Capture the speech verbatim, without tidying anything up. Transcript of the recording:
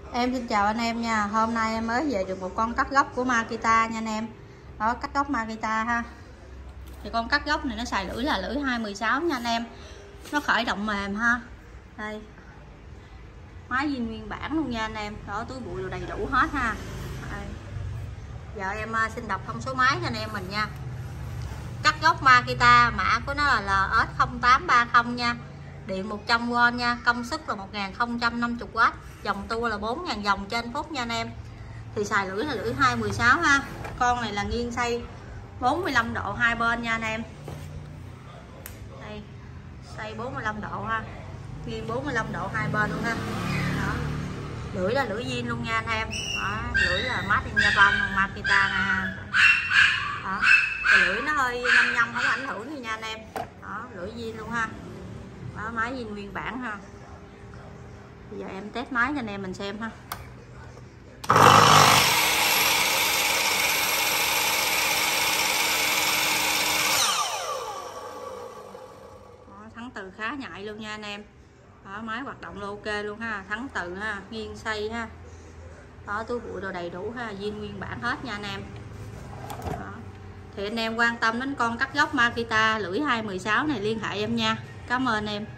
Em xin chào anh em nha. Hôm nay em mới về được một con cắt góc của Makita nha anh em. Đó, cắt góc Makita ha. Thì con cắt góc này nó xài lưỡi là lưỡi hai mười sáu nha anh em. Nó khởi động mềm ha. Đây. Máy zin nguyên bản luôn nha anh em. Đó, túi bụi đồ đầy đủ hết ha. Đây. Giờ em xin đọc thông số máy cho anh em mình nha. Cắt góc Makita, mã của nó là L S không tám ba không nha. Điện một trăm V nha, công suất là một nghìn không trăm năm mươi W, dòng tua là bốn nghìn dòng trên phút nha anh em. Thì xài lưỡi là lưỡi hai mười sáu ha. Con này là nghiêng xoay bốn mươi lăm độ hai bên nha anh em. Đây, xoay bốn mươi lăm độ ha. Nghiêng bốn mươi lăm độ hai bên luôn ha. Đó. Lưỡi là lưỡi zin luôn nha anh em. Đó, lưỡi là made in Japan Makita nè. Đó. Cái lưỡi nó hơi nhăm nhăm không ảnh hưởng gì nha anh em. Đó, lưỡi zin luôn ha. Đó, máy zin nguyên bản ha. Bây giờ em test máy cho anh em mình xem ha. Đó, thắng từ khá nhạy luôn nha anh em. Đó, máy hoạt động ok luôn ha, thắng từ ha, nghiêng xoay ha. Đó, túi bụi đồ đầy đủ ha, zin nguyên bản hết nha anh em. Đó. Thì anh em quan tâm đến con cắt góc Makita lưỡi hai mười sáu này liên hệ em nha. Cảm ơn em.